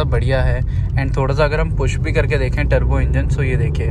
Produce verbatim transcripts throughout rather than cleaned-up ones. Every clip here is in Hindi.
ज़्यादा बढ़िया है। एंड थोड़ा सा अगर हम पुश भी करके देखें टर्बो इंजन, सो ये देखिए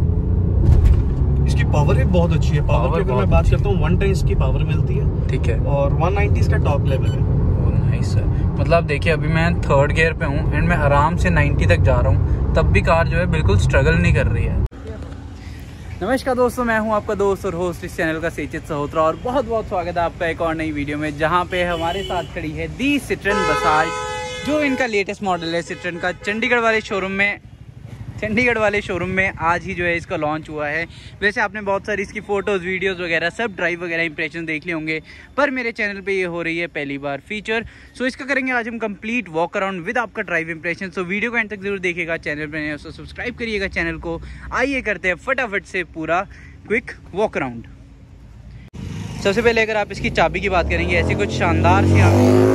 इसकी पावर भी बहुत अच्छी है। पावर, पावर की अगर मैं बात करता हूँ वन टेन इसकी पावर मिलती है, ठीक है, और वन नाइंटी इसका टॉप लेवल है। नाइस है। मतलब देखिए अभी मैं थर्ड गियर पे हूँ एंड मैं आराम से नाइंटी तक जा रहा हूँ, तब भी कार जो है बिल्कुल स्ट्रगल नहीं कर रही है। नमस्कार दोस्तों, मैं हूं आपका दोस्त और होस्ट इस चैनल का सेचित सहोत्रा और बहुत बहुत स्वागत है आपका एक और नई वीडियो में, जहां पे हमारे साथ खड़ी है दी सिट्रन बसाल्ट, जो इनका लेटेस्ट मॉडल है सिट्रन का। चंडीगढ़ वाले शोरूम में चंडीगढ़ वाले शोरूम में आज ही जो है इसका लॉन्च हुआ है। वैसे आपने बहुत सारी इसकी फ़ोटोज़, वीडियोज़ वगैरह सब ड्राइव वगैरह इंप्रेशन देख लिए होंगे, पर मेरे चैनल पे ये हो रही है पहली बार फीचर। सो इसका करेंगे आज हम कंप्लीट वॉक अराउंड विद आपका ड्राइव इंप्रेशन। सो वीडियो को एंड तक जरूर देखिएगा, चैनल पर नए तो सब्सक्राइब करिएगा चैनल को। आइए करते हैं फटाफट से पूरा क्विक वॉक अराउंड। सबसे पहले अगर आप इसकी चाबी की बात करेंगे, ऐसी कुछ शानदार सी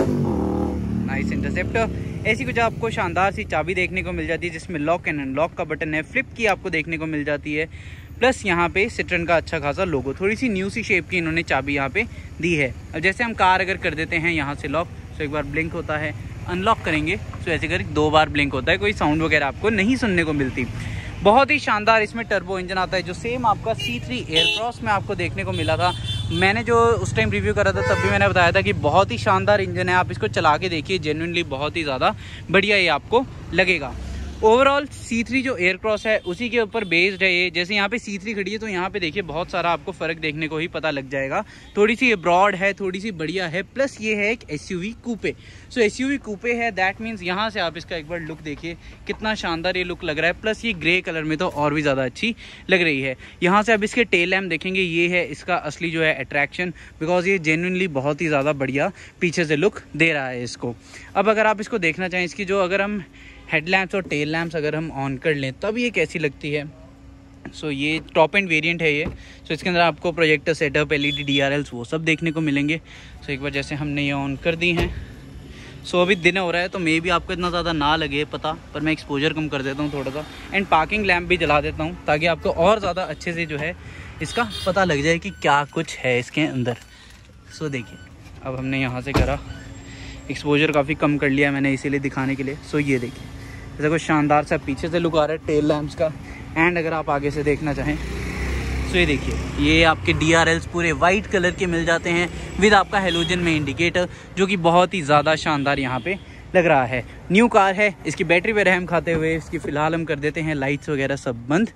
नाइस इंटरसेप्टर, ऐसी कुछ आपको शानदार सी चाबी देखने को मिल जाती है, जिसमें लॉक एंड अनलॉक का बटन है। फ्लिप की आपको देखने को मिल जाती है, प्लस यहाँ पे सिट्रन का अच्छा खासा लोगो, थोड़ी सी न्यू सी शेप की इन्होंने चाबी यहाँ पे दी है। अब जैसे हम कार अगर कर देते हैं यहाँ से लॉक, तो एक बार ब्लिंक होता है, अनलॉक करेंगे तो ऐसे कर दो बार ब्लिंक होता है, कोई साउंड वगैरह आपको नहीं सुनने को मिलती। बहुत ही शानदार इसमें टर्बो इंजन आता है, जो सेम आपका सी थ्री एयरक्रॉस में आपको देखने को मिला था। मैंने जो उस टाइम रिव्यू करा था तब भी मैंने बताया था कि बहुत ही शानदार इंजन है। आप इसको चला के देखिए, जेन्युइनली बहुत ही ज़्यादा बढ़िया ये आपको लगेगा। ओवरऑल सी थ्री जो एयरक्रॉस है उसी के ऊपर बेस्ड है ये। जैसे यहाँ पे सी थ्री खड़ी है तो यहाँ पे देखिए बहुत सारा आपको फ़र्क देखने को ही पता लग जाएगा। थोड़ी सी ये ब्रॉड है, थोड़ी सी बढ़िया है, प्लस ये है एक एसयूवी कूपे। सो एसयूवी कूपे है, दैट मीन्स यहाँ से आप इसका एक बार लुक देखिए, कितना शानदार ये लुक लग रहा है। प्लस ये ग्रे कलर में तो और भी ज़्यादा अच्छी लग रही है। यहाँ से आप इसके टेल लैम्प देखेंगे, ये है इसका असली जो है अट्रैक्शन, बिकॉज ये जेन्युइनली बहुत ही ज़्यादा बढ़िया पीछे से लुक दे रहा है इसको। अब अगर आप इसको देखना चाहें, इसकी जो अगर हम हेडलैम्प्स और टेल लैम्प्स अगर हम ऑन कर लें तब ये कैसी लगती है। सो so, ये टॉप एंड वेरिएंट है ये। सो so, इसके अंदर आपको प्रोजेक्टर सेटअप, एलईडी, डीआरएल्स वो सब देखने को मिलेंगे। सो so, एक बार जैसे हमने ये ऑन कर दी हैं। सो so, अभी दिन हो रहा है तो मे भी आपको इतना ज़्यादा ना लगे पता, पर मैं एक्सपोजर कम कर देता हूँ थोड़ा सा, एंड पार्किंग लैम्प भी जला देता हूँ ताकि आपको और ज़्यादा अच्छे से जो है इसका पता लग जाए कि क्या कुछ है इसके अंदर। सो so, देखिए अब हमने यहाँ से करा, एक्सपोजर काफ़ी कम कर लिया मैंने इसीलिए दिखाने के लिए। सो so, ये देखिए ऐसा कुछ शानदार सा पीछे से लुक आ रहा है टेल लैम्प्स का। एंड अगर आप आगे से देखना चाहें तो ये देखिए, ये आपके डीआरएल्स पूरे वाइट कलर के मिल जाते हैं विद आपका हेलोजन में इंडिकेटर, जो कि बहुत ही ज़्यादा शानदार यहाँ पे लग रहा है। न्यू कार है, इसकी बैटरी पे रहम खाते हुए इसकी फ़िलहाल हम कर देते हैं लाइट्स वगैरह सब बंद।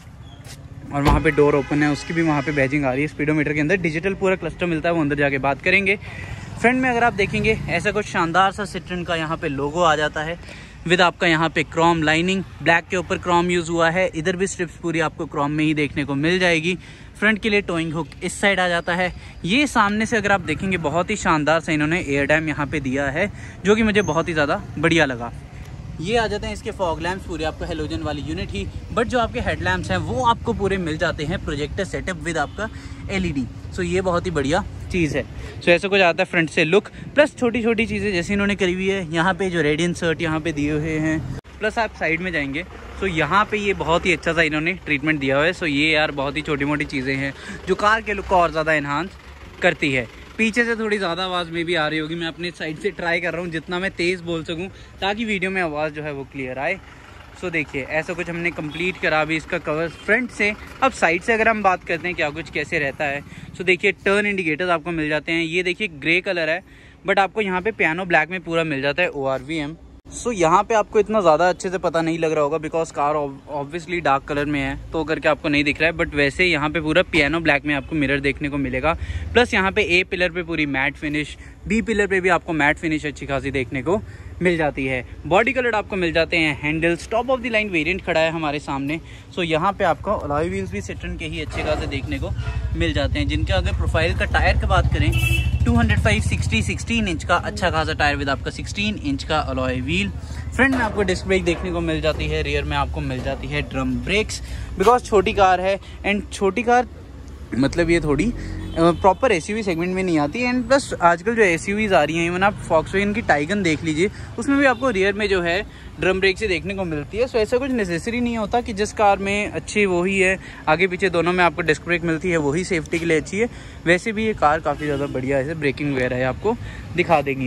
और वहाँ पे डोर ओपन है, उसकी भी वहाँ पे बैजिंग आ रही है। स्पीडोमीटर के अंदर डिजिटल पूरा क्लस्टर मिलता है, वो अंदर जाके बात करेंगे। फ्रंट में अगर आप देखेंगे ऐसा कुछ शानदार सा सिट्रन का यहाँ पे लोगो आ जाता है विद आपका यहाँ पे क्रोम लाइनिंग, ब्लैक के ऊपर क्रोम यूज़ हुआ है। इधर भी स्ट्रिप्स पूरी आपको क्रोम में ही देखने को मिल जाएगी। फ्रंट के लिए टोइंग हुक इस साइड आ जाता है। ये सामने से अगर आप देखेंगे बहुत ही शानदार सा इन्होंने एयर डैम यहाँ पे दिया है, जो कि मुझे बहुत ही ज़्यादा बढ़िया लगा। ये आ जाते हैं इसके फॉग लैम्प्स पूरे आपको हेलोजन वाली यूनिट ही, बट जो आपके हेडलैम्प्स हैं वो आपको पूरे मिल जाते हैं प्रोजेक्टर सेटअप विद आपका एलईडी। सो ये बहुत ही बढ़िया चीज़ है। सो so, ऐसा कुछ आता है फ्रंट से लुक, प्लस छोटी छोटी चीज़ें जैसे इन्होंने करी हुई है। यहाँ पे जो रेड इंसर्ट यहाँ पे दिए हुए हैं, प्लस आप साइड में जाएंगे तो यहाँ पे ये बहुत ही अच्छा सा इन्होंने ट्रीटमेंट दिया हुआ है। सो so, ये यार बहुत ही छोटी मोटी चीज़ें हैं जो कार के लुक को और ज़्यादा इन्हांस करती है। पीछे से थोड़ी ज़्यादा आवाज़ में भी आ रही होगी, मैं अपने साइड से ट्राई कर रहा हूँ जितना मैं तेज़ बोल सकूँ ताकि वीडियो में आवाज़ जो है वो क्लियर आए। सो so, देखिए ऐसा कुछ हमने कंप्लीट करा भी इसका कवर फ्रंट से। अब साइड से अगर हम बात करते हैं क्या कुछ कैसे रहता है, सो so, देखिए टर्न इंडिकेटर्स आपको मिल जाते हैं। ये देखिए ग्रे कलर है, बट आपको यहाँ पे पियानो ब्लैक में पूरा मिल जाता है O R V M. So यहाँ पे आपको इतना ज़्यादा अच्छे से पता नहीं लग रहा होगा because car obviously dark colour में है तो करके आपको नहीं दिख रहा है, बट वैसे यहाँ पे पूरा पियानो ब्लैक में आपको मिरर देखने को मिलेगा। प्लस यहाँ पे ए पिलर पे पूरी मैट फिनिश, बी पिलर पे भी आपको मैट फिनिश अच्छी खासी देखने को मिल जाती है। बॉडी कलर आपको मिल जाते हैं handles, top of the line variant खड़ा है हमारे सामने। सो यहाँ पे आपको अलॉय व्हील्स भी सिट्रन के ही अच्छे खासे देखने को मिल जाते हैं, जिनके अगर प्रोफाइल का टायर की बात करें two hundred five sixty sixteen inch का अच्छा खासा टायर विद आपका सिक्सटीन इंच का अलॉय व्हील। फ्रंट में आपको डिस्क ब्रेक देखने को मिल जाती है, रियर में आपको मिल जाती है ड्रम ब्रेक्स, बिकॉज छोटी कार है एंड छोटी कार मतलब ये थोड़ी प्रॉपर एसयूवी सेगमेंट में नहीं आती। एंड प्लस आजकल जो एसयूवीज आ रही हैं, इवन आप फॉक्सवैगन की टाइगन देख लीजिए, उसमें भी आपको रियर में जो है ड्रम ब्रेक से देखने को मिलती है। सो ऐसा कुछ नेसेसरी नहीं होता कि जिस कार में अच्छी वही है, आगे पीछे दोनों में आपको डिस्क ब्रेक मिलती है, वही सेफ्टी के लिए अच्छी है। वैसे भी ये कार काफ़ी ज़्यादा बढ़िया है, ब्रेकिंग वगैरह है आपको दिखा देंगी।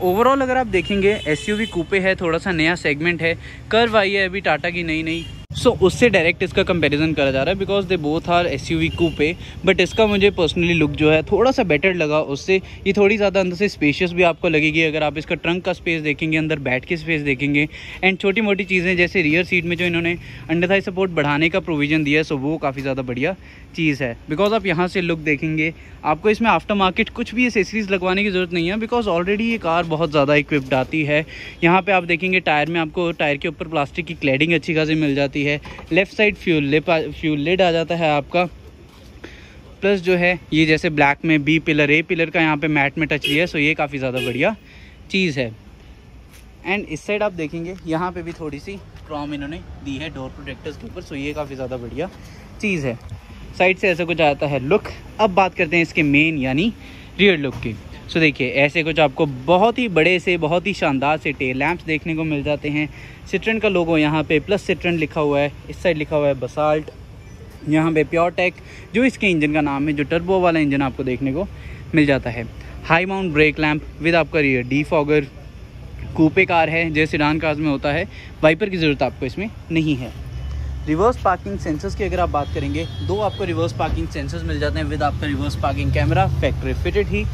ओवरऑल अगर आप देखेंगे एसयूवी कूपे है, थोड़ा सा नया सेगमेंट है, कर्व आई है अभी टाटा की नई नई, सो so, उससे डायरेक्ट इसका कंपैरिजन करा जा रहा है because they both are SUV coupe. But इसका मुझे पर्सनली लुक जो है थोड़ा सा बेटर लगा उससे। ये थोड़ी ज़्यादा अंदर से स्पेशियस भी आपको लगेगी अगर आप इसका ट्रंक का स्पेस देखेंगे, अंदर बैठ के स्पेस देखेंगे, एंड छोटी मोटी चीज़ें जैसे रियर सीट में जो इन्होंने अंडर थाई सपोर्ट बढ़ाने का प्रोविजन दिया है, सो वो काफ़ी ज़्यादा बढ़िया चीज़ है। बिकॉज आप यहाँ से लुक देखेंगे, आपको इसमें आफ्टर मार्केट कुछ भी एसेसरीज लगवाने की ज़रूरत नहीं है बिकॉज ऑलरेडी ये कार बहुत ज़्यादा इक्विप्ड आती है। यहाँ पे आप देखेंगे टायर में आपको टायर के ऊपर प्लास्टिक की क्लैडिंग अच्छी खासी मिल जाती है। Left side fuel lip fuel lid आ जाता है आपका। प्लस जो है ये जैसे ब्लैक में बी पिलर ए पिलर का यहाँ पे मैट में टच लिया है, सो ये काफ़ी ज़्यादा बढ़िया चीज़ है। एंड इस साइड आप देखेंगे यहाँ पे भी थोड़ी सी क्रोम इन्होंने दी है डोर प्रोटेक्टर्स के ऊपर, सो ये काफ़ी ज़्यादा बढ़िया चीज़ है। साइड से ऐसा कुछ आता है लुक। अब बात करते हैं इसके मेन यानी रियर लुक की। सो देखिए ऐसे कुछ आपको बहुत ही बड़े से बहुत ही शानदार से टेल लैंप्स देखने को मिल जाते हैं। सिट्रन का लोगो यहाँ पे प्लस सिट्रन लिखा हुआ है, इस साइड लिखा हुआ है बसाल्ट, यहाँ पे प्योरटेक जो इसके इंजन का नाम है, जो टर्बो वाला इंजन आपको देखने को मिल जाता है। High mount brake lamp with आपका रियर डीफॉगर। कूपे कार है जैसे सिडान कार्स में होता है, वाइपर की ज़रूरत आपको इसमें नहीं है। रिवर्स पार्किंग सेंसर्स की अगर आप बात करेंगे, दो आपको रिवर्स पार्किंग सेंसर्स मिल जाते हैं विद आपका reverse parking camera, factory fitted ही।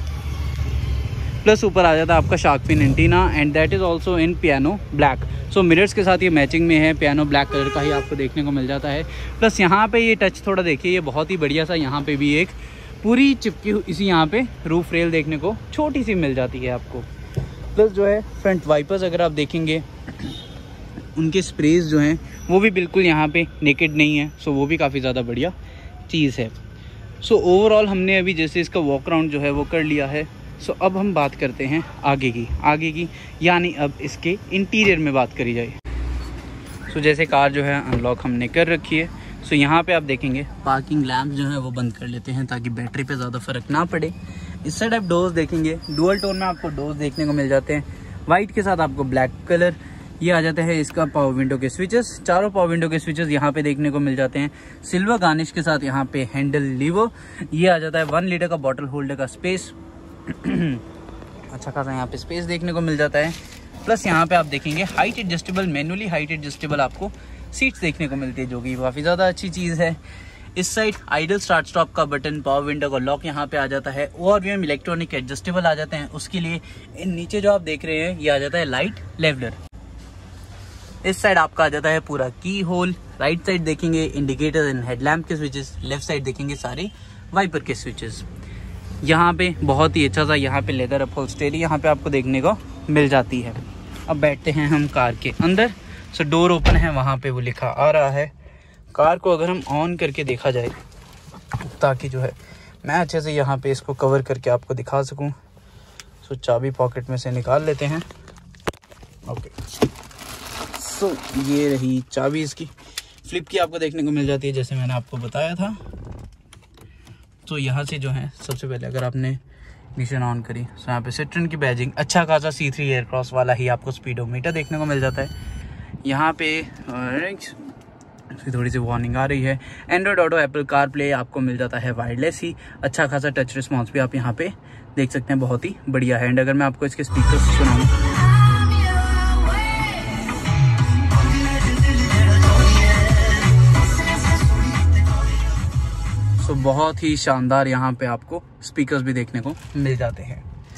प्लस ऊपर आ जाता है आपका shark fin antenna and that is also in piano black. So mirrors के साथ ये मैचिंग में है, पियानो ब्लैक कलर का ही आपको देखने को मिल जाता है। प्लस यहाँ पे ये टच थोड़ा देखिए, ये बहुत ही बढ़िया सा यहाँ पे भी एक पूरी चिपकी हुई इसी यहाँ पे रूफ रेल देखने को छोटी सी मिल जाती है आपको। प्लस जो है फ्रंट वाइपर्स अगर आप देखेंगे उनके स्प्रेज जो हैं वो भी बिल्कुल यहाँ पे नेकेड नहीं है, सो वो भी काफ़ी ज़्यादा बढ़िया चीज़ है। सो ओवरऑल हमने अभी जैसे इसका वॉक राउंड जो है वो कर लिया है। सो so, अब हम बात करते हैं आगे की आगे की यानी अब इसके इंटीरियर में बात करी जाए। सो so, जैसे कार जो है अनलॉक हमने कर रखी है। सो so, यहाँ पे आप देखेंगे पार्किंग लैंप जो है वो बंद कर लेते हैं ताकि बैटरी पे ज़्यादा फर्क ना पड़े। इस साइड आप डोर्स देखेंगे, डुअल टोन में आपको डोर्स देखने को मिल जाते हैं, वाइट के साथ आपको ब्लैक कलर। ये आ जाता है इसका पावर विंडो के स्विचेस, चारों पावर विंडो के स्विचेस यहाँ पे देखने को मिल जाते हैं सिल्वर गार्निश के साथ। यहाँ पे हैंडल लीवर, ये आ जाता है वन लीटर का बॉटल होल्डर का स्पेस अच्छा खासा यहाँ पे स्पेस देखने को मिल जाता है। प्लस यहाँ पे आप देखेंगे height adjustable, manually height adjustable आपको सीट्स देखने को मिलती है जो कि काफ़ी ज़्यादा अच्छी चीज़ है। इस साइड आइडल स्टार्ट स्टॉप का बटन, पावर विंडो का लॉक यहाँ पे आ जाता है। और भी हम इलेक्ट्रॉनिक एडजस्टेबल आ जाते हैं उसके लिए। नीचे जो आप देख रहे हैं ये आ जाता है लाइट लेवलर। इस साइड आपका आ जाता है पूरा की होल। राइट साइड देखेंगे इंडिकेटर एंड हेडलैम्प के स्विचेस, लेफ्ट साइड देखेंगे सारे वाइपर के स्विचेस। यहाँ पे बहुत ही अच्छा सा यहाँ पे लेदर अपहोल्स्टरी यहाँ पे आपको देखने को मिल जाती है। अब बैठते हैं हम कार के अंदर। सो डोर ओपन है, वहाँ पे वो लिखा आ रहा है। कार को अगर हम ऑन करके देखा जाए ताकि जो है मैं अच्छे से यहाँ पे इसको कवर करके आपको दिखा सकूँ। सो चाबी पॉकेट में से निकाल लेते हैं। ओके, सो ये रही चाबी इसकी। फ्लिप की आपको देखने को मिल जाती है जैसे मैंने आपको बताया था। तो यहाँ से जो है सबसे पहले अगर आपने मिशन ऑन करी तो यहाँ पे सिट्रन की बैजिंग, अच्छा खासा सी थ्री एयरक्रॉस वाला ही आपको स्पीडोमीटर देखने को मिल जाता है। यहाँ पे थोड़ी सी वार्निंग आ रही है। Android Auto, Apple CarPlay आपको मिल जाता है वायरलेस ही। अच्छा खासा टच रिस्पॉन्स भी आप यहाँ पे देख सकते हैं, बहुत ही बढ़िया है। एंड अगर मैं आपको इसके स्पीकर सुनाऊँ तो बहुत ही शानदार यहाँ पे आपको स्पीकर्स भी देखने को मिल जाते हैं।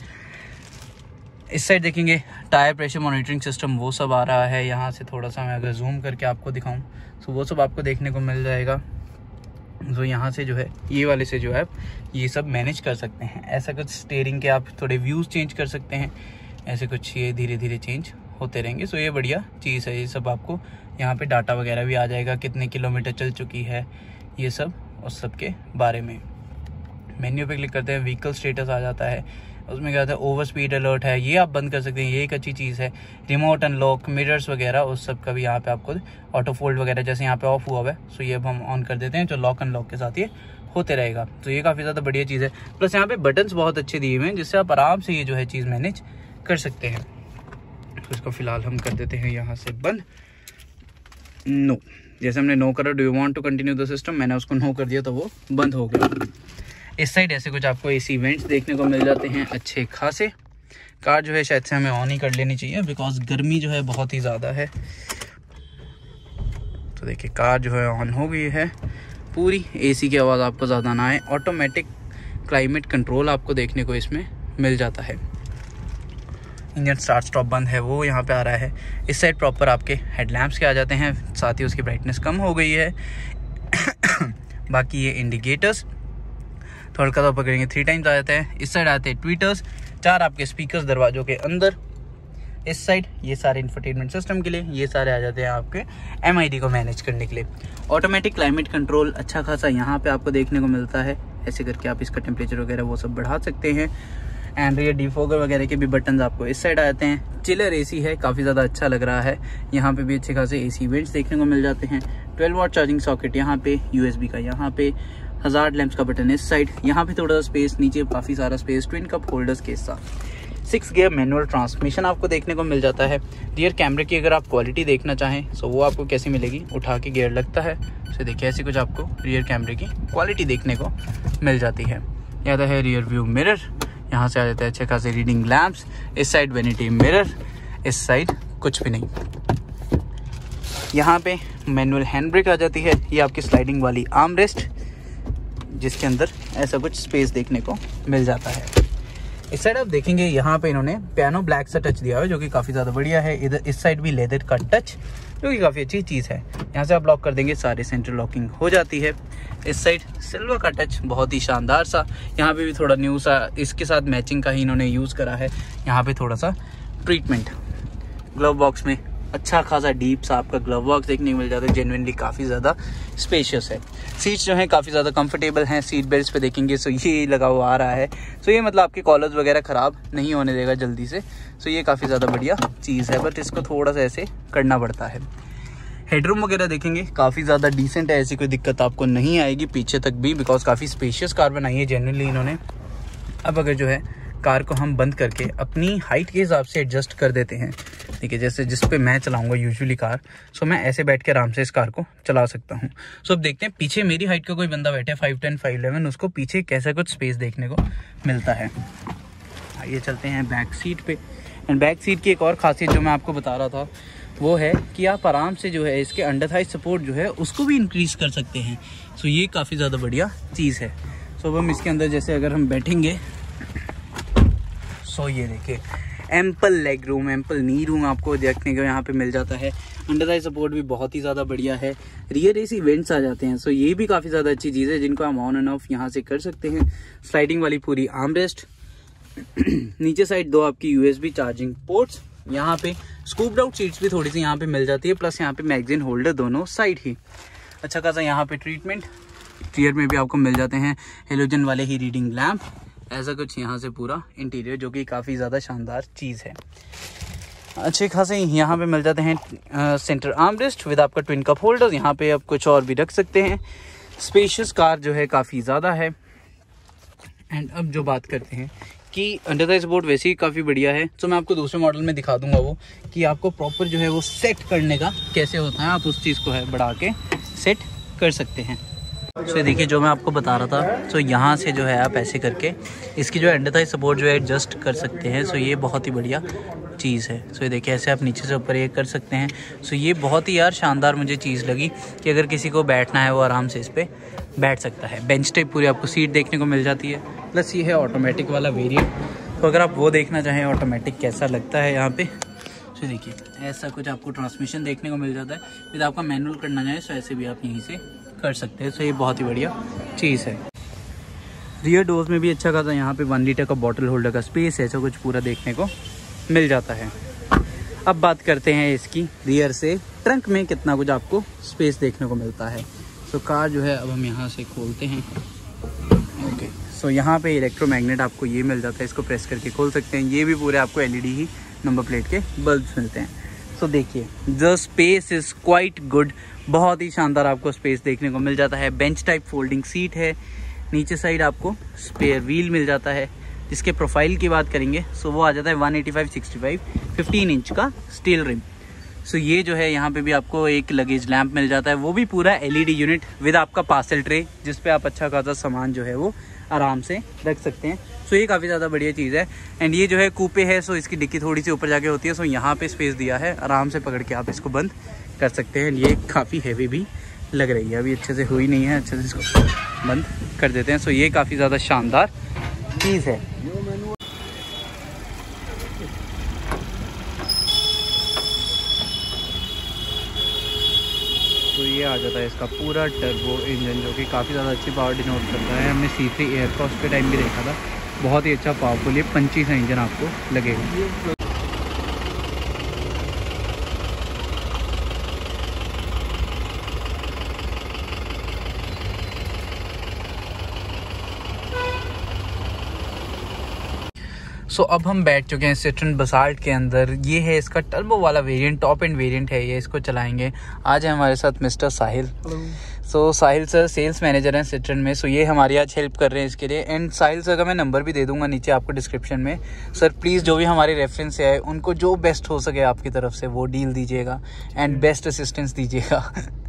इस साइड देखेंगे टायर प्रेशर मॉनिटरिंग सिस्टम वो सब आ रहा है। यहाँ से थोड़ा सा मैं अगर जूम करके आपको दिखाऊं तो वो सब आपको देखने को मिल जाएगा। तो यहाँ से जो है ये वाले से जो है ये सब मैनेज कर सकते हैं। ऐसा कुछ स्टीयरिंग के आप थोड़े व्यूज़ चेंज कर सकते हैं, ऐसे कुछ ये धीरे धीरे चेंज होते रहेंगे। सो ये बढ़िया चीज़ है। ये सब आपको यहाँ पे डाटा वगैरह भी आ जाएगा, कितने किलोमीटर चल चुकी है ये सब, उस सब के बारे में। मेन्यू पे क्लिक करते हैं, व्हीकल स्टेटस आ जाता है, उसमें क्या होता है ओवर स्पीड अलर्ट है, ये आप बंद कर सकते हैं, ये एक अच्छी चीज़ है। रिमोट अनलॉक, मिरर्स वगैरह उस सब का भी यहाँ पे आपको ऑटो फोल्ड वगैरह जैसे यहाँ पे ऑफ हुआ हुआ है, सो ये अब हम ऑन कर देते हैं, जो लॉक अनलॉक के साथ ये होते रहेगा। तो ये काफ़ी ज़्यादा बढ़िया चीज़ है। प्लस यहाँ पे बटन्स बहुत अच्छे दिए हुए हैं जिससे आप आराम से ये जो है चीज़ मैनेज कर सकते हैं। तो इसको फिलहाल हम कर देते हैं यहाँ से बंद। नो, जैसे हमने नो करा, do you want to continue the system, मैंने उसको नो कर दिया तो वो बंद हो गया। इस साइड ऐसे कुछ आपको एसी वेंट्स देखने को मिल जाते हैं अच्छे खासे। कार जो है शायद से हमें ऑन ही कर लेनी चाहिए बिकॉज गर्मी जो है बहुत ही ज़्यादा है। तो देखिए कार जो है ऑन हो गई है पूरी। एसी की आवाज़ आपको ज़्यादा ना आए। ऑटोमेटिक क्लाइमेट कंट्रोल आपको देखने को इसमें मिल जाता है। इंजन स्टार्ट स्टॉप बंद है वो यहाँ पे आ रहा है। इस साइड प्रॉपर आपके हेडलैम्प्स के आ जाते हैं, साथ ही उसकी ब्राइटनेस कम हो गई है। बाकी ये इंडिकेटर्स थोड़ा सा पकड़ेंगे थ्री टाइम्स आ जाते हैं। इस साइड आते हैं ट्वीटर्स, चार आपके स्पीकर्स दरवाजों के अंदर। इस साइड ये सारे इंफोटेनमेंट सिस्टम के लिए, ये सारे आ जाते हैं आपके एमआईडी को मैनेज करने के लिए। ऑटोमेटिक क्लाइमेट कंट्रोल अच्छा खासा यहाँ पे आपको देखने को मिलता है। ऐसे करके आप इसका टेम्परेचर वगैरह वो सब बढ़ा सकते हैं। एंड ये डिफोगर वगैरह के भी बटन आपको इस साइड आ जाते हैं। चिलर एसी है, काफ़ी ज़्यादा अच्छा लग रहा है। यहाँ पे भी अच्छे खासे एसी वेंट्स देखने को मिल जाते हैं। ट्वेल्व वाट चार्जिंग सॉकेट यहाँ पे, यूएसबी का यहाँ पे, हज़ार्ड लैंप्स का बटन इस साइड। यहाँ पे थोड़ा सा स्पेस, नीचे काफ़ी सारा स्पेस ट्विन कप होल्डर्स के साथ। सिक्स गियर मैनुअल ट्रांसमिशन आपको देखने को मिल जाता है। रियर कैमरे की अगर आप क्वालिटी देखना चाहें तो वो आपको कैसी मिलेगी, उठा के गियर लगता है। तो देखिए ऐसी कुछ आपको रियर कैमरे की क्वालिटी देखने को मिल जाती है। यह है रियर व्यू मिरर, यहाँ से आ जाता है अच्छे खासे रीडिंग लैंप्स। इस साइड वेनिटी मिरर, इस साइड कुछ भी नहीं। यहाँ पे मैनुअल हैंड ब्रेक आ जाती है। ये आपकी स्लाइडिंग वाली आर्म रेस्ट जिसके अंदर ऐसा कुछ स्पेस देखने को मिल जाता है। इस साइड आप देखेंगे यहाँ पे इन्होंने पियानो ब्लैक सा टच दिया है जो कि काफ़ी ज़्यादा बढ़िया है। इधर इस साइड भी लेदर का टच जो कि काफ़ी अच्छी चीज़ है। यहाँ से आप लॉक कर देंगे सारे सेंटर लॉकिंग हो जाती है। इस साइड सिल्वर का टच बहुत ही शानदार सा। यहाँ पे भी थोड़ा न्यू सा इसके साथ मैचिंग का ही इन्होंने यूज़ करा है। यहाँ पे थोड़ा सा ट्रीटमेंट। ग्लव बॉक्स में अच्छा खासा डीप सा आपका ग्लव बॉक्स देखने को मिल जाता है। जेन्युइनली काफ़ी ज़्यादा स्पेशियस है। सीट्स जो हैं काफ़ी ज़्यादा कंफर्टेबल हैं। सीट बेल्ट पे देखेंगे सो ये लगा हुआ आ रहा है। सो ये मतलब आपके कॉलर्स वगैरह ख़राब नहीं होने देगा जल्दी से। सो ये काफ़ी ज़्यादा बढ़िया चीज़ है, बट इसको थोड़ा सा ऐसे करना पड़ता है। हेडरूम वगैरह देखेंगे काफ़ी ज़्यादा डिसेंट है, ऐसी कोई दिक्कत आपको नहीं आएगी पीछे तक भी, बिकॉज काफ़ी स्पेशियस कार बनाई है जेन्युइनली इन्होंने। अब अगर जो है कार को हम बंद करके अपनी हाइट के हिसाब से एडजस्ट कर देते हैं, ठीक है, जैसे जिस पे मैं चलाऊंगा यूजुअली कार, सो मैं ऐसे बैठ के आराम से इस कार को चला सकता हूँ। सो अब देखते हैं पीछे मेरी हाइट का कोई बंदा बैठे फाइव टेन फाइव इलेवन, उसको पीछे कैसा कुछ स्पेस देखने को मिलता है। आइए चलते हैं बैक सीट पे। एंड बैक सीट की एक और खासियत जो मैं आपको बता रहा था वो है कि आप आराम से जो है इसके अंडर थाई सपोर्ट जो है उसको भी इंक्रीज कर सकते हैं। सो ये काफ़ी ज़्यादा बढ़िया चीज़ है। सो अब हम इसके अंदर जैसे अगर हम बैठेंगे, सो ये देखिए ample leg room, ample knee room आपको देखने को यहाँ पे मिल जाता है। अंडर थाई सपोर्ट भी बहुत ही ज़्यादा बढ़िया है। रियर एसी वेंट्स आ जाते हैं। सो ये भी काफ़ी ज़्यादा अच्छी चीज़ है जिनको हम ऑन एंड ऑफ यहाँ से कर सकते हैं। स्लाइडिंग वाली पूरी आर्म रेस्ट। नीचे साइड दो आपकी यूएसबी चार्जिंग पोर्ट्स। यहाँ पे स्कूप्ड आउट सीट्स भी थोड़ी सी यहाँ पे मिल जाती है, प्लस यहाँ पे मैगजीन होल्डर दोनों साइड ही। अच्छा खासा यहाँ पे ट्रीटमेंट। रियर में भी आपको मिल जाते हैं हेलोजन वाले ही रीडिंग लैंप। ऐसा कुछ यहाँ से पूरा इंटीरियर जो कि काफ़ी ज़्यादा शानदार चीज़ है। अच्छे खासे यहाँ पे मिल जाते हैं सेंटर आर्म रेस्ट विद आपका ट्विन कप होल्डर। यहाँ पे आप कुछ और भी रख सकते हैं। स्पेशियस कार जो है काफ़ी ज़्यादा है। एंड अब जो बात करते हैं कि अंडर थाई सपोर्ट वैसे ही काफ़ी बढ़िया है। तो मैं आपको दूसरे मॉडल में दिखा दूंगा वो कि आपको प्रॉपर जो है वो सेट करने का कैसे होता है। आप उस चीज़ को है बढ़ा के सेट कर सकते हैं। तो देखिए जो मैं आपको बता रहा था, तो यहाँ से जो है आप ऐसे करके इसकी जो अंडर थाई सपोर्ट जो है एडजस्ट कर सकते हैं। सो ये बहुत ही बढ़िया चीज़ है। सो ये देखिए ऐसे आप नीचे से ऊपर ये कर सकते हैं। सो ये बहुत ही यार शानदार मुझे चीज़ लगी कि अगर किसी को बैठना है वो आराम से इस पर बैठ सकता है। बेंच टाइप पूरी आपको सीट देखने को मिल जाती है। प्लस ये है ऑटोमेटिक वाला वेरिएंट। तो अगर आप वो देखना चाहें ऑटोमेटिक कैसा लगता है यहाँ पे, तो देखिए ऐसा कुछ आपको ट्रांसमिशन देखने को मिल जाता है। यदि आपका मैनुअल करना चाहें तो ऐसे भी आप यहीं से कर सकते हैं। तो ये बहुत ही बढ़िया चीज़ है। रियर डोर्स में भी अच्छा खासा यहाँ पे वन लीटर का बॉटल होल्डर का स्पेस ऐसा कुछ पूरा देखने को मिल जाता है। अब बात करते हैं इसकी रियर से ट्रंक में कितना कुछ आपको स्पेस देखने को मिलता है। तो कार जो है अब हम यहाँ से खोलते हैं। ओके, सो यहाँ पे इलेक्ट्रोमैग्नेट आपको ये मिल जाता है, इसको प्रेस करके खोल सकते हैं। ये भी पूरे आपको एलईडी ही नंबर प्लेट के बल्ब्स मिलते हैं। सो देखिए the space is quite good, बहुत ही शानदार आपको स्पेस देखने को मिल जाता है। बेंच टाइप फोल्डिंग सीट है। नीचे साइड आपको स्पेयर व्हील मिल जाता है। जिसके प्रोफाइल की बात करेंगे सो वो आ जाता है one eighty five sixty five fifteen inch का स्टील रिम। सो ये जो है यहाँ पे भी आपको एक लगेज लैंप मिल जाता है, वो भी पूरा एलईडी यूनिट विद आपका पार्सल ट्रे जिस पे आप अच्छा खासा सामान जो है वो आराम से रख सकते हैं। सो ये काफ़ी ज़्यादा बढ़िया चीज़ है। एंड ये जो है कूपे है, सो इसकी डिक्की थोड़ी सी ऊपर जाके होती है, सो यहाँ पे स्पेस दिया है, आराम से पकड़ के आप इसको बंद कर सकते हैं। ये काफ़ी हैवी भी लग रही है, अभी अच्छे से हुई नहीं है, अच्छे से इसको बंद कर देते हैं। सो ये काफ़ी ज़्यादा शानदार चीज़ है। तो ये आ जाता है इसका पूरा टर्बो इंजन, जो कि काफ़ी ज़्यादा अच्छी पावर डिनोट करता है। हमने सी थ्री एयरक्रॉस के टाइम भी देखा था, बहुत ही अच्छा पावरफुल ये पंची सा इंजन आपको लगेगा। सो so, अब हम बैठ चुके हैं सिट्रन बसाल्ट के अंदर। ये है इसका टर्बो वाला वेरिएंट, टॉप एंड वेरिएंट है ये, इसको चलाएंगे। आज है हमारे साथ mister Sahil. So so, Sahil sir sales manager हैं सिट्रन में। सो so, ये हमारी आज हेल्प कर रहे हैं इसके लिए। एंड साहिल सर का मैं नंबर भी दे दूंगा नीचे आपको डिस्क्रिप्शन में। सर प्लीज़ जो भी हमारे रेफरेंस है उनको जो बेस्ट हो सके आपकी तरफ से वो डील दीजिएगा एंड बेस्ट असिस्टेंस दीजिएगा।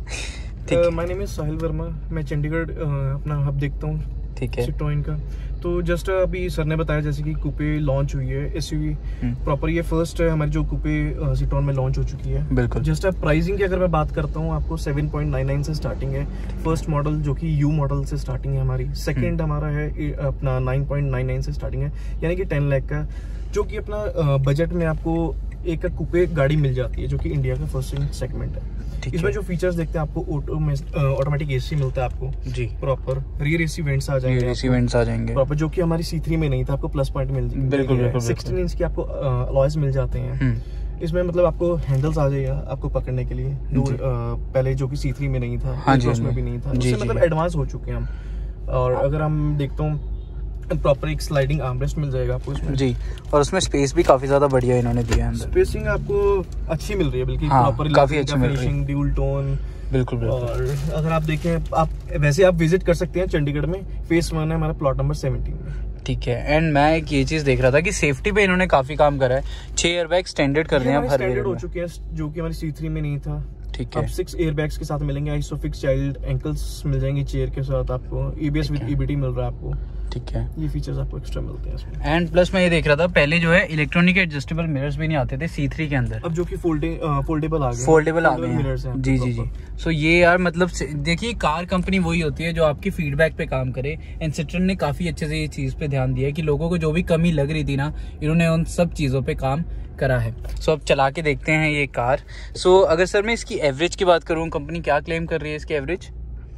ठीक, my name is Sahil Verma, मैं चंडीगढ़ अपना हब देखता हूँ, ठीक है, सिट्रोइन का। तो जस्ट अभी सर ने बताया जैसे कि कूपे लॉन्च हुई है, एसयूवी प्रॉपर, ये फर्स्ट हमारी जो कूपे सिट्रोन में लॉन्च हो चुकी है। बिल्कुल। जस्ट अब प्राइसिंग की अगर मैं बात करता हूँ, आपको सेवन पॉइंट नाइन नाइन से स्टार्टिंग है फर्स्ट मॉडल, जो कि यू मॉडल से स्टार्टिंग है हमारी। सेकंड हमारा है अपना नाइन पॉइंट नाइन नाइन से स्टार्टिंग है, यानी कि टेन लाख का, जो कि अपना बजट में आपको एक कूपे गाड़ी मिल जाती है, जो कि इंडिया का फर्स्ट सेगमेंट है। इसमें जो फीचर्स देखते हैं आपको, ऑटोमेटिक एसी मिलता है आपको जी, प्रॉपर रियर एसी वेंट्स आ जाएंगे, एसी वेंट्स आ जाएंगे प्रॉपर, जो कि हमारी सी थ्री में नहीं था, आपको प्लस पॉइंट मिल जाएगा। बिल्कुल बिल्कुल। सिक्सटीन इंच के आपको अलॉयज मिल जाते हैं इसमें, मतलब आपको हैंडल्स आ जाएगा आपको पकड़ने के लिए, पहले जो कि सी थ्री में नहीं था, उसमें भी नहीं था, उससे मतलब एडवांस हो चुके हैं हम। और अगर हम देखता हूँ प्रॉपर एक स्लाइडिंग आर्मरेस्ट मिल जाएगा आपको इसमें जी, और उसमें स्पेस भी काफी ज्यादा बढ़िया इन्होंने दिया है अंदर। स्पेसिंग आपको अच्छी मिल रही है, बल्कि प्रॉपर काफी अच्छी मिल रही है, ड्यूल टोन। बिल्कुल बिल्कुल। और अगर आप देखें, आप वैसे आप विजिट कर सकते हैं चंडीगढ़ में, फेस वन है हमारा, प्लॉट नंबर सेवेंटीन में। ठीक है। एंड मैं एक ये चीज देख रहा था कि सेफ्टी पे इन्होंने काफी काम करा है, छह एयरबैग स्टैंडर्ड कर रहे हैं, स्टैंडर्ड हो चुके हैं, जो कि हमारी सी थ्री में नहीं था। ठीक है। अब सिक्स एयरबैग्स के साथ मिलेंगे, आइसोफिक्स चाइल्ड एंकल्स मिल जाएंगे चेयर के साथ आपको, ईबीएस विद ईबीटी मिल रहा है आपको। ठीक है, ये फीचर्स आपको एक्स्ट्रा मिलते हैं इसमें। एंड प्लस मैं ये देख रहा था, पहले जो है इलेक्ट्रॉनिक एडजस्टेबल मिरर्स भी नहीं आते थे सी थ्री के अंदर, अब जो कि फोल्डिंग फोल्डेबल आ गए, फोल्डेबल आ गए मिरर्स हैं। जी जी जी। सो ये यार मतलब देखिए, कार कंपनी वही होती है जो आपकी फीडबैक पे काम करे, एंड सिट्रन ने काफी अच्छे से ये चीज पे ध्यान दिया है कि लोगों को जो भी कमी लग रही थी ना, इन्होंने उन सब चीजों पे काम करा है। सो so, अब चला के देखते हैं ये कार। सो so, अगर सर मैं इसकी एवरेज की बात करूँ, कंपनी क्या क्लेम कर रही है इसकी एवरेज?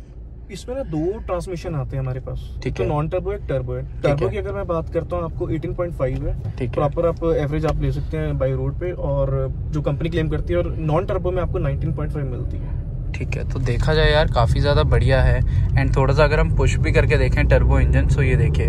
इसमें ना दो ट्रांसमिशन आते हैं हमारे पास, ठीक है, तो नॉन टर्बो है, टर्बो है। टर्बो की अगर मैं बात करता हूँ आपको एटीन पॉइंट फाइव है, ठीक है, प्रॉपर आप एवरेज आप ले सकते हैं बाई रोड पे, और जो कंपनी क्लेम करती है, और नॉन टर्बो में आपको नाइनटीन पॉइंट फाइव मिलती है। ठीक है, तो देखा जाए यार काफी ज्यादा बढ़िया है। एंड थोड़ा सा अगर हम पुश भी करके देखें टर्बो इंजन, सो ये देखिए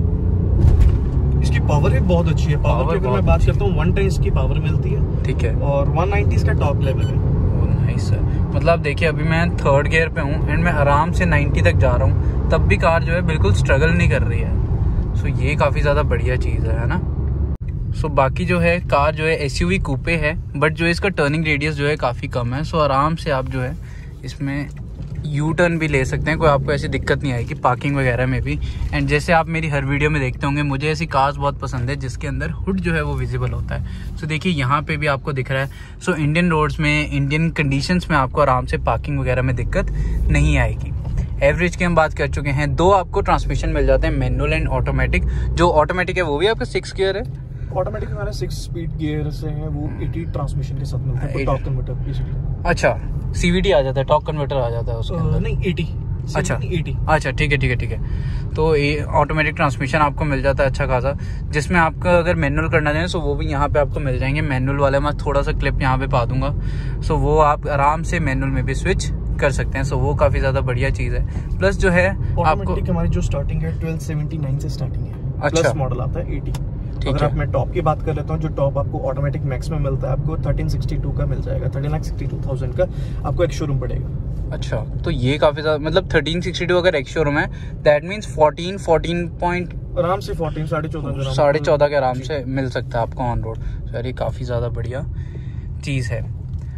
इसकी पावर भी बहुत अच्छी है। पावर की अगर मैं बात करता हूँ, वन टेन की पावर मिलती है, ठीक है, और वन नाइनटी इसका टॉप लेवल है। नाइस है, मतलब देखिए अभी मैं थर्ड गियर पे हूँ एंड मैं आराम से नाइनटी तक जा रहा हूँ, तब भी कार जो है बिल्कुल स्ट्रगल नहीं कर रही है। सो ये काफ़ी ज़्यादा बढ़िया चीज़ है, है ना। सो बाकी जो है कार जो है एसयूवी कूपे है, बट जो है इसका टर्निंग रेडियस जो है काफ़ी कम है। सो आराम से आप जो है इसमें यू टर्न भी ले सकते हैं, कोई आपको ऐसी दिक्कत नहीं आएगी पार्किंग वगैरह में भी। एंड जैसे आप मेरी हर वीडियो में देखते होंगे, मुझे ऐसी कार्स बहुत पसंद है जिसके अंदर हुड जो है वो विजिबल होता है। सो देखिए यहाँ पे भी आपको दिख रहा है। सो इंडियन रोड्स में, इंडियन कंडीशंस में आपको आराम से पार्किंग वगैरह में दिक्कत नहीं आएगी। एवरेज की हम बात कर चुके हैं, दो आपको ट्रांसमिशन मिल जाते हैं, मैनुअल एंड ऑटोमेटिक। जो ऑटोमेटिक है वो भी आपका सिक्स गियर है, ऑटोमेटिक हमारा सिक्स स्पीड गियर से है, वो एटी ट्रांसमिशन के साथ मिलता है, टॉर्क कन्वर्टर बेसिकली। अच्छा, सीवीटी आ जाता है, टॉर्क कन्वर्टर आ जाता है उसके अंदर? नहीं, एटी। अच्छा एटी। अच्छा ठीक है ठीक है ठीक है। तो ये ऑटोमेटिक ट्रांसमिशन आपको मिल जाता है अच्छा खासा, जिसमें आपका अगर मैनुअल करना चाहें तो वो भी यहाँ पे आपको मिल जाएंगे। मैनुअल वाले मैं थोड़ा सा क्लिप यहाँ पे पा दूंगा, सो वो आप आराम से मैनुअल में भी स्विच कर सकते हैं। सो वो काफी ज्यादा बढ़िया चीज है। प्लस जो है आपको हमारी जो स्टार्टिंग है ट्वेल्व सेवेंटी नाइन से स्टार्टिंग है। अच्छा, प्लस मॉडल आता है एटी। अगर आप मैं टॉप की बात कर लेता हूँ, जो टॉप आपको ऑटोमेटिक मैक्स में मिलता है, आपको थर्टीन सिक्सटी टू का मिल जाएगा, thirteen lakh sixty two thousand का आपको एक शोरूम पड़ेगा। अच्छा, तो ये काफी ज्यादा, मतलब थर्टीन सिक्सटी टू अगर एक शोरूम है, that means fourteen fourteen point आराम से फोर्टीन साढ़े चौदह साढ़े चौदह के आराम से मिल सकता है आपको ऑन रोड। यार ये काफी ज्यादा बढ़िया चीज है।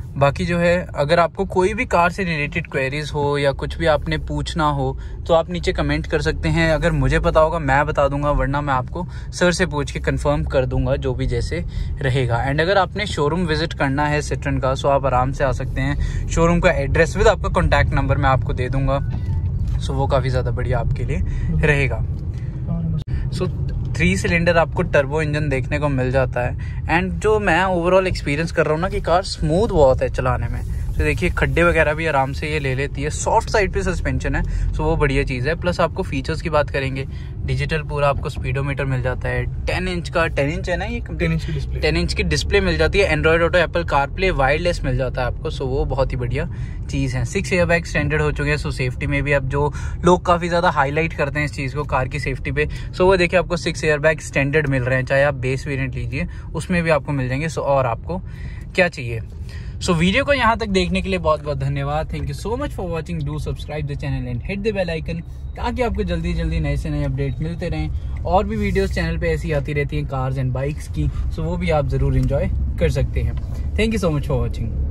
बाकी जो है अगर आपको कोई भी कार से रिलेटेड क्वेरीज हो या कुछ भी आपने पूछना हो तो आप नीचे कमेंट कर सकते हैं। अगर मुझे पता होगा मैं बता दूंगा, वरना मैं आपको सर से पूछ के कंफर्म कर दूंगा जो भी जैसे रहेगा। एंड अगर आपने शोरूम विजिट करना है सिट्रन का सो आप आराम से आ सकते हैं। शोरूम का एड्रेस विद आपका कॉन्टैक्ट नंबर मैं आपको दे दूंगा, सो वो काफ़ी ज़्यादा बढ़िया आपके लिए रहेगा। सो थ्री सिलेंडर आपको टर्बो इंजन देखने को मिल जाता है। एंड जो मैं ओवरऑल एक्सपीरियंस कर रहा हूँ ना कि कार स्मूथ बहुत है चलाने में। तो देखिए खड्डे वगैरह भी आराम से ये ले लेती है। सॉफ्ट साइड पे सस्पेंशन है, सो वो बढ़िया चीज़ है। प्लस आपको फीचर्स की बात करेंगे, डिजिटल पूरा आपको स्पीडोमीटर मिल जाता है। टेन इंच का टेन इंच है ना ये टेन इंच की डिस्प्ले टेन इंच की डिस्प्ले मिल जाती है। Android Auto, Apple CarPlay, wireless मिल जाता है आपको, सो वो बहुत ही बढ़िया चीज़ है। सिक्स एयर बैग स्टैंडर्ड हो चुके हैं, सो सेफ्टी में भी अब जो लोग काफ़ी ज़्यादा हाईलाइट करते हैं इस चीज़ को कार की सेफ्टी पे, सो वो देखिए आपको सिक्स एयर बैग स्टैंडर्ड मिल रहे हैं। चाहे आप बेस वेरिएंट लीजिए उसमें भी आपको मिल जाएंगे। सो और आपको क्या चाहिए। सो so, वीडियो को यहाँ तक देखने के लिए बहुत बहुत धन्यवाद। Thank you so much for watching. Do subscribe the channel and hit the bell icon, ताकि आपको जल्दी जल्दी नए से नए अपडेट मिलते रहें। और भी वीडियोस चैनल पे ऐसी आती रहती हैं कार्स एंड बाइक्स की, सो so वो भी आप ज़रूर इंजॉय कर सकते हैं। Thank you so much for watching.